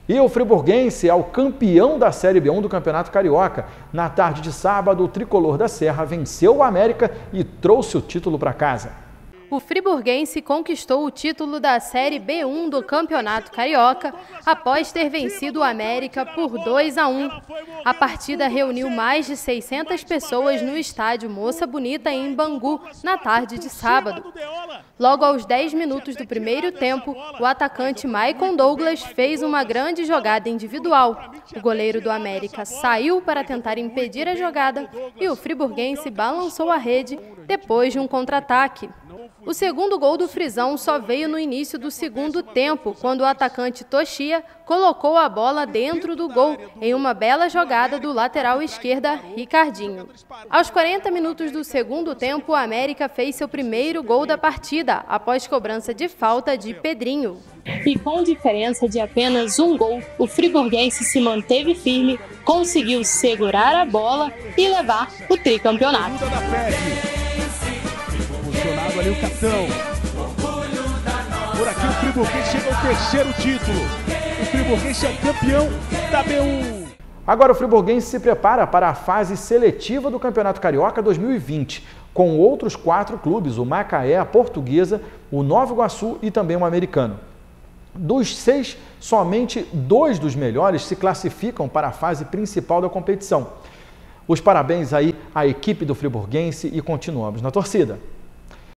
E o friburguense é o campeão da Série B1 do Campeonato Carioca. Na tarde de sábado, o tricolor da Serra venceu o América e trouxe o título para casa. O friburguense conquistou o título da Série B1 do Campeonato Carioca após ter vencido o América por 2-1. A partida reuniu mais de 600 pessoas no estádio Moça Bonita, em Bangu, na tarde de sábado. Logo aos 10 minutos do primeiro tempo, o atacante Maicon Douglas fez uma grande jogada individual. O goleiro do América saiu para tentar impedir a jogada e o friburguense balançou a rede depois de um contra-ataque. O segundo gol do Frisão só veio no início do segundo tempo, quando o atacante Toshia colocou a bola dentro do gol, em uma bela jogada do lateral esquerda, Ricardinho. Aos 40 minutos do segundo tempo, o América fez seu primeiro gol da partida, após cobrança de falta de Pedrinho. E com diferença de apenas um gol, o friburguense se manteve firme, conseguiu segurar a bola e levar o tricampeonato. Posicionado ali o capitão. Por aqui o friburguense chega ao terceiro título. O friburguense é campeão da B1. Agora o friburguense se prepara para a fase seletiva do Campeonato Carioca 2020, com outros 4 clubes, o Macaé, a Portuguesa, o Nova Iguaçu e também o Americano. Dos 6, somente 2 dos melhores se classificam para a fase principal da competição. Os parabéns aí à equipe do friburguense e continuamos na torcida.